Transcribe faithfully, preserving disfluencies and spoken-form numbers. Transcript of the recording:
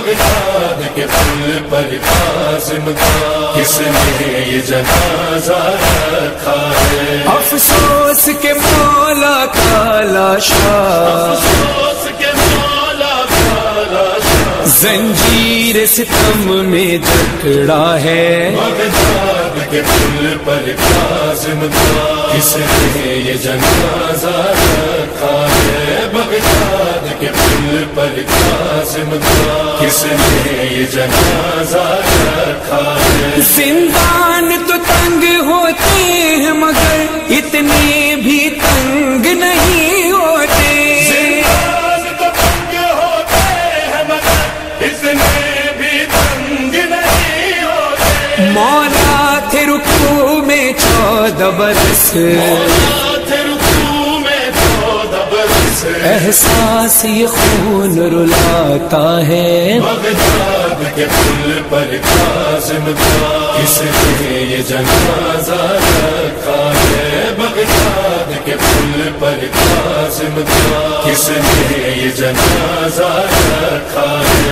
Baghdad کے پل پر قاسم کا کس نے یہ جنازہ رکھا ہے؟ افسوس کے مولا کا لاشا، افسوس کے مولا کا لاشا زنجیر ستم میں جکڑا ہے۔ بغداد کے پل پر قاسم کا کس نے یہ جنازہ رکھا ہے؟ بغداد کے پل پر قاسم کا کس نے یہ جنازہ رکھا ہے؟ زندان تو تنگ ہوتے ہیں مگر اتنے بھی تنگ نہیں ہوتے، زندان تو تنگ ہوتے ہیں مگر اتنے بھی تنگ نہیں ہوتے۔ مولا تھے رکوع میں چودہ برس، مولا تھے رکوع میں چودہ برس، احساس یہ خون رلاتا ہے۔ بغداد کے پل پر قاسم کا کس نے یہ جنازہ رکھا ہے؟ بغداد کے پل پر قاسم کا کس نے یہ جنازہ رکھا ہے؟